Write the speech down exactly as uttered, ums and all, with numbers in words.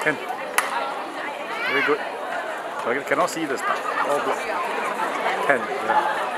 ten. Very good. So I cannot see the start. All black. ten. Yeah.